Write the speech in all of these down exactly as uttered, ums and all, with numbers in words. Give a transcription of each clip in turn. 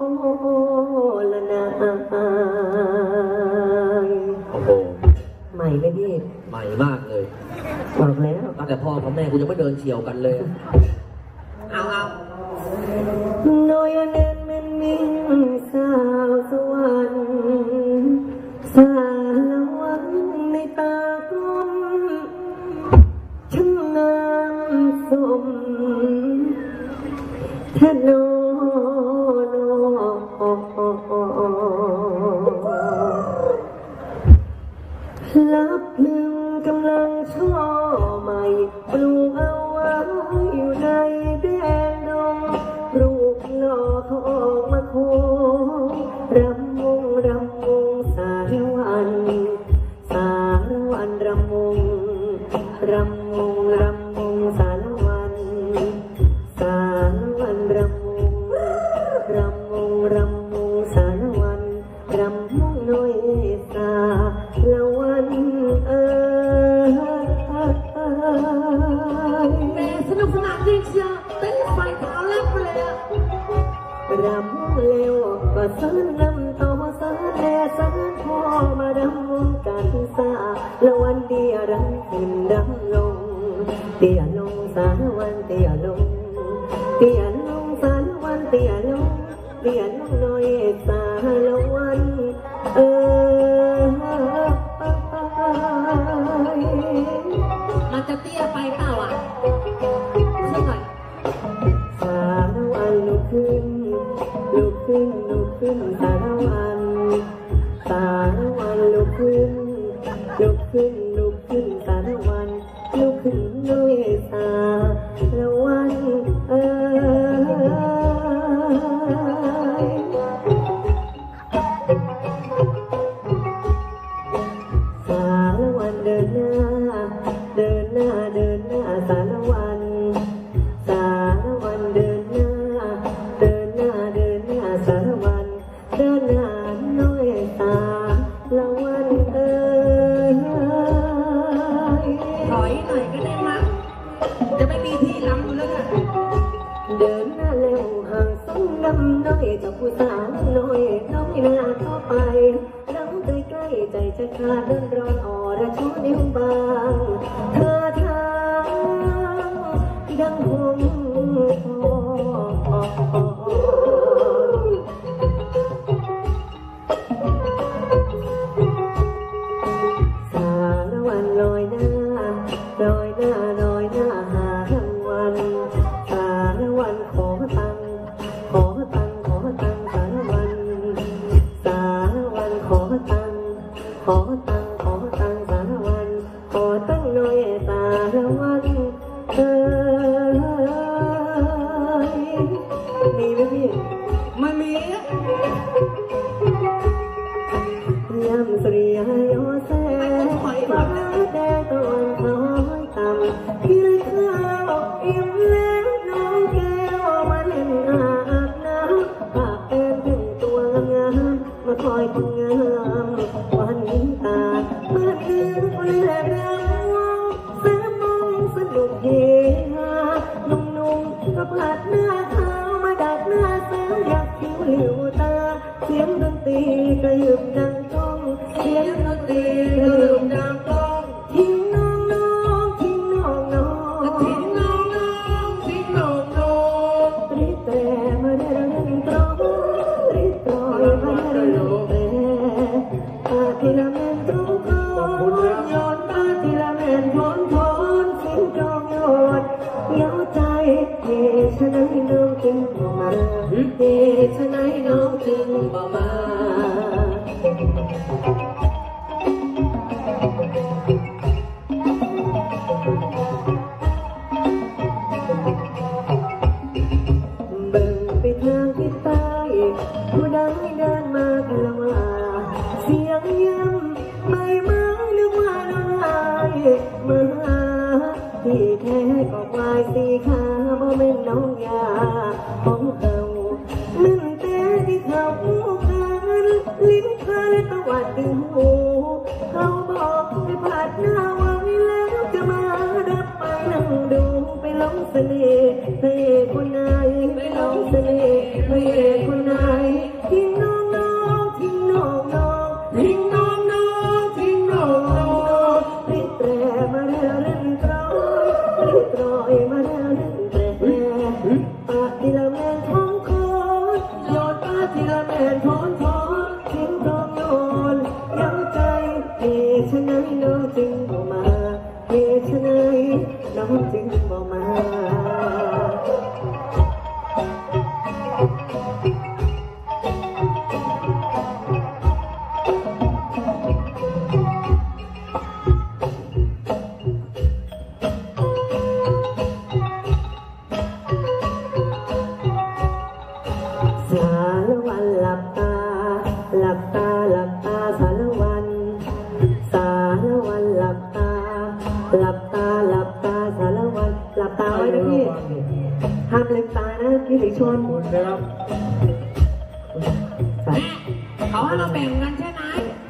ละนาโอ้โหใหม่ไหมพี่ใหม่มากเลยบอกแล้วตั้งแต่พ่อกับแม่กูยังไม่เดินเฉียวกันเลยเอาเอาน้อยเน้นมันมิ่งสาวสวรรค์สารวันในตากลมช่างงามสมแทนโนโนรับหนึ่งกำลังช่อใหม่ปลูกเอาไว้อยู่ในแดนดงรูปหล่อเขาออกมาโครำวงรำวงสารวันสารวันรำวงรำวงรำวงสารวันสารวันรำวงรำวงรำวงสารวันรำวงน้อยสาละวันเออแม่สนุกสนานจริงเชียวเต้นไฟเท้าแลบไปเลยอะรำเร็วก็สานนำต่อสานแด่สานพ่อมารำวงกันสาละวันเดียรังขึ้นรำลงเตียลงสารวันเตียลงเตียลงสารวันเตียลงเตียลงน้อยสาละวันเออมันจะเตี้ยไปเปล่าอ่ะใช่ไหมสารวันลุกขึ้นลุกขึ้นลุกขึ้นสารวันสารวันลุกขึ้นลุกขึ้นลุกขึ้นสารวันลุกขึ้นด้วยสารวันเออสารวันเดินหน้าเดินหน้าเดินหน้าสารวันสารวันเดินหน้าเดินหน้าเดินหน้าสารวันเดินหน้าน้อยสารวันเออถอยหน่อยก็ได้มั้งจะไม่มีที่ล้ำอยู่แล้วเนี่ยเดินหน้าเร็วห่างสองดำน้อยจากผู้สาวน้อยน้อยหน้าต่อไปน้องใกล้ใกล้ใจจะขาดเดินร้อนอ่อนและชูนิ้วบางเธอทางดังหงสารวันลอยหน้าลอยหน้าลอยหน้าหารางวัลสารวันขอตังขอตังขอตังสารวันสารวันขอตังขอตังขอตังสารวันขอตั้งหน่อยสารวันเออมีไหมพี่ไม่มียำสุริยาโยแสฟ้าแดงตะวันคล้อยต่ำกินข้าวอิ่มแล้วน้องแก้วมาเล่นอาบน้ำปากแดงถึงตัวงามมาคอยคุณงามวันนี้ตาเมื่อคืนวันแรกรำวงแสมองสนุกเฮฮานุ่มๆก็ผัดหน้าขาวมาดัดหน้าสาวอยากคิ้วหลิวตาเสียงดนตรีกระหึ่มดังก้องเสียงดนตรีกระหึ่มดังก้องทิ้งน้องน้องทิ้งน้องน้องทิ้งน้องน้องทิ้งน้องน้องริแตรมาได้เร่งตรองริตรอยมาได้เร่งแตรอาทิละเมนตรงคอนยอดอาทิละเมนพอนพอนสิ้นจองยอดเย้าใจเย่ฉะนั้นน้องจึงบ่มาเย่ฉะนั้นน้องจึงบ่มาเบิ่งไปทางทิศใต้ผู้ใดเดินมาคลมาเสียงย้ำไม่มานึกว่าน้องลายมาที่แท้ก็ควายสีขาบ่แม่นน้องยาของเขานั่นแต่ที่เขากันลิ้นคาและตะวัดดึงหูเขาบอกให้ผัดหน้าไว้แล้วจะมารับไปนั่งดูไปลงเสน่ห์ให้คนไหนไปลงเสน่ห์ให้คนไหนทีละแม่นทอนทอนทิ้งทองโยนย้ำใจเหตุฉะนั้นน้องจึงบ่มาเหตุฉะนั้นน้องจึงบ่มาสารวันหลับตาหลับตาหลับตาสารวันสารวันหลับตาหลับตาหลับตาสารวันหลับตาไว้นะพี่ห้ามลืมตานะพี่สิชนคุณนะครับเขาให้เราแบ่งกันใช่ไหม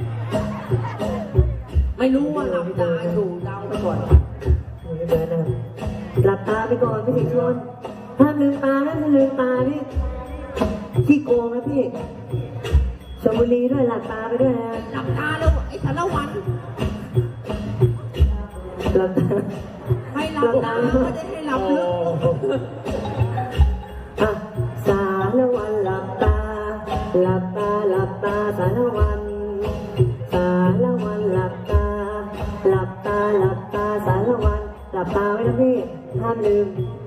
ไม่รู้ว่าหลับตาอยู่เราไปก่อนไม่เดินนะหลับตาไปก่อนพี่สิชนห้ามลืมตานะถ้าลืมตานี่ขี้โกงนะพี่ชลบุรีด้วยหลับตาไปด้วยนะหลับตาแล้วไอ้สารวันหลับตาให้หลับตาไม่ได้ให้หลับลึกอ่ะสารวันหลับตาหลับตาหลับตาสารวันสารวันหลับตาหลับตาหลับตาสารวันหลับตาไว้นะพี่ห้ามลืม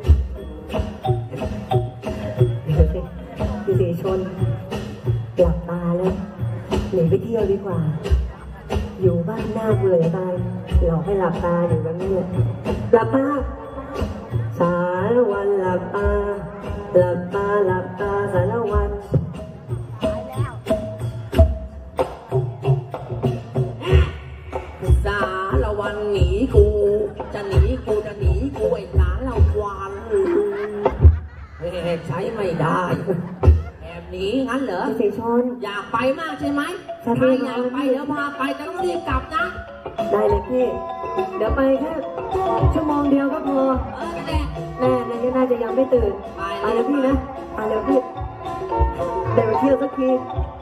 พี่สีชนหลับตาแล้วหนีไปเที่ยวดีกว่าอยู่บ้านหน้าเบื่อตายหลอกให้หลับตาอยู่แบบนี้เลยหลับตาสารวันหลับตาหลับตาหลับตาสารวันสารวันหนีกูจะหนีกูจะหนีกูไอ้สารวันใช้ไม่ได้แอบหนีงั้นเหรอพี่ชนอยากไปมากใช่ไหมถ้าอยากไปเดี๋ยวพาไปแต่ต้องรีบกลับนะได้เลยพี่เดี๋ยวไปแค่ชั่วโมงเดียวก็พอเออแน่แม่แม่น่าจะยังไม่ตื่นไปแล้วพี่นะไปแล้วพี่เดี๋ยวไปเที่ยวสักที